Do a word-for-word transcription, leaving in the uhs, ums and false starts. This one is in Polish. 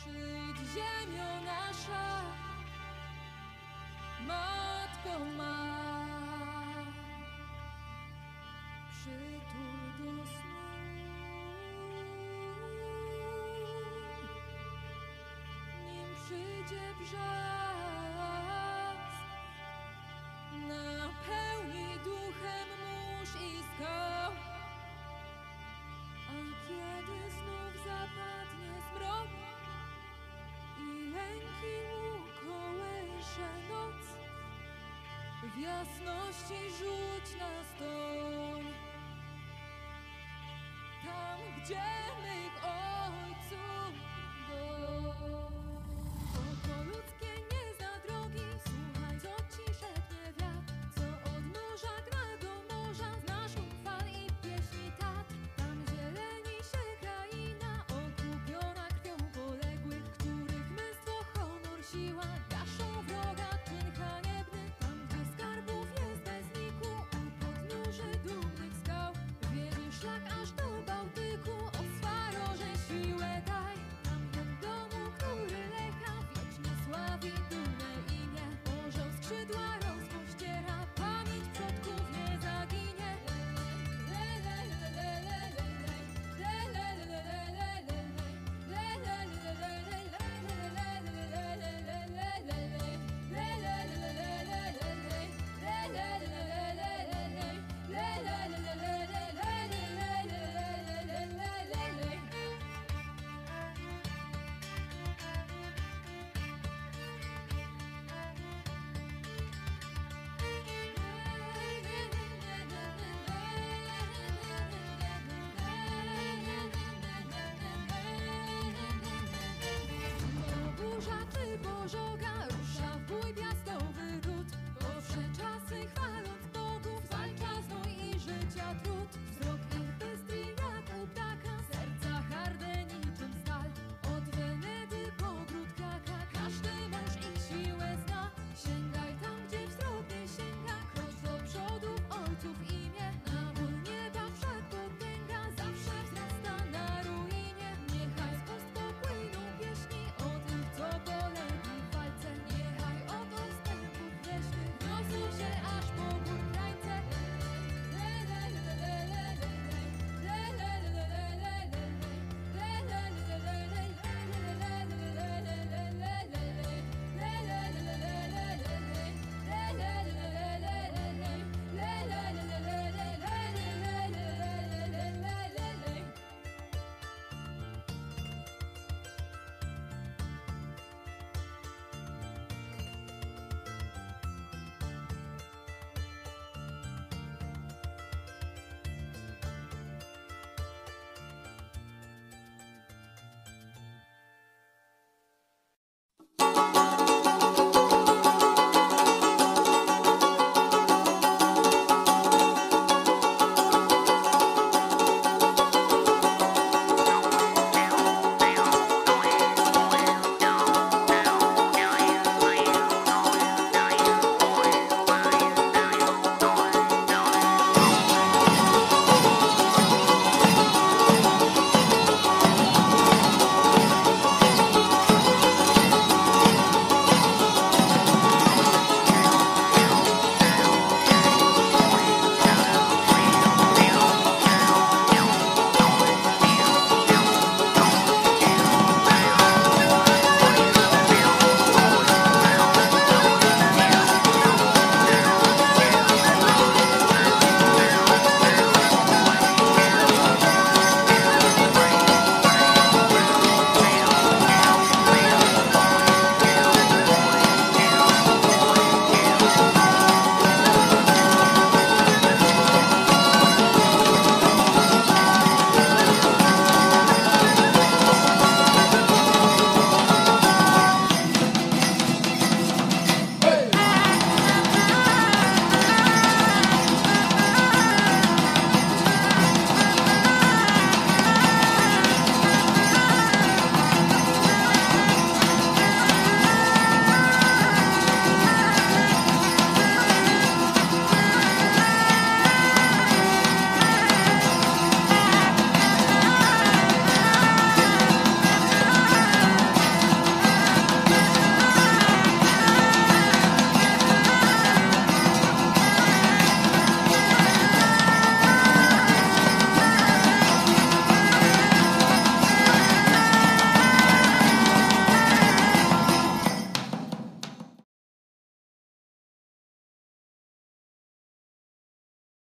Przyjdź, ziemio nasza, Matko ma, przytul do snu. Nim przyjdzie wrzask, napełni duchem mórz i skał. A kiedy znów zapadnie zmrok i lęki ukołysze noc, w jasności rzuć nas doń, tam gdzie mych ojców dom. Oko ludzkie nie zna drogi, słuchaj, co ci szepnie wiatr, co od morza gra do morza, znasz huk fal i pieśni tat. Tam zieleni się kraina, okupiona krwią poległych, których męstwo, honor, siła gaszą wroga czyn haniebny. Tam, gdzie skarbów jest bez liku, u podnóży dumnych skał, wiedzie szlak aż do Bałtyku. O swaroże siłę daj, tam w domu, który lecha wiecznie sławi dumne imię. Orzeł skrzydła rozpościera, pamięć przodków nie zaginie. Burza czy pożoga, rusza w bój piast.